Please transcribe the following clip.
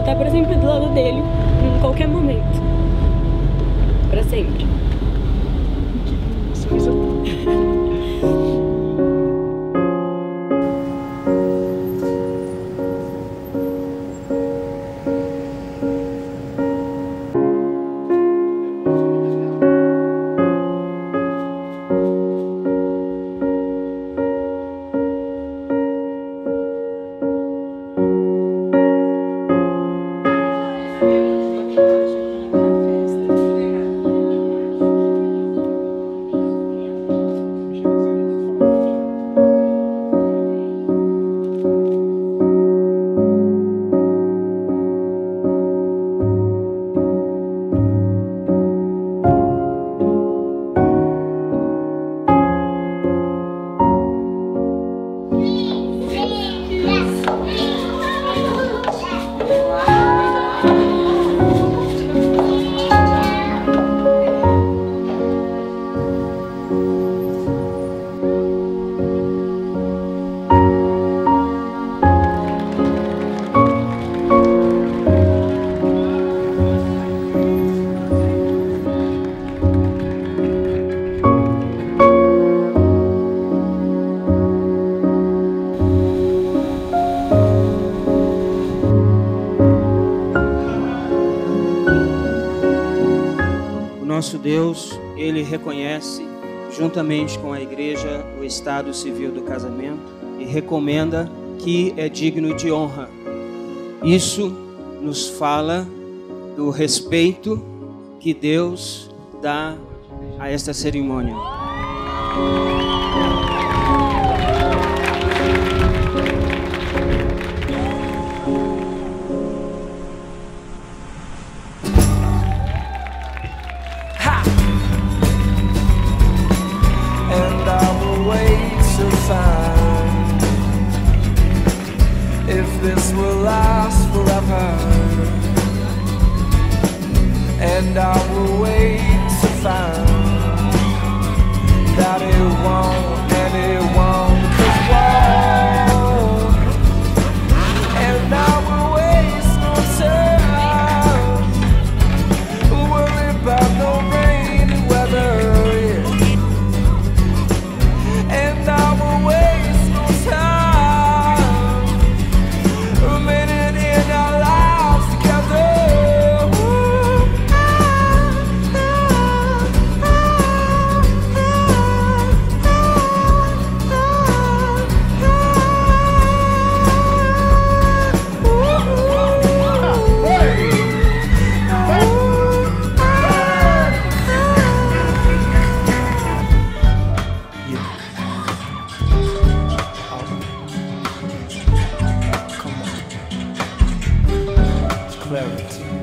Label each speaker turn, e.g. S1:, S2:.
S1: estar para sempre do lado dele, em qualquer momento. Para sempre.
S2: Nosso Deus, Ele reconhece, juntamente com a igreja, o estado civil do casamento e recomenda que é digno de honra. Isso nos fala do respeito que Deus dá a esta cerimônia.
S3: If this will last forever, and I will wait to find that it won't, and it won't, 'cause won't, and I will waste no time, worry about no rain and weather, and I will waste no time. Clarity.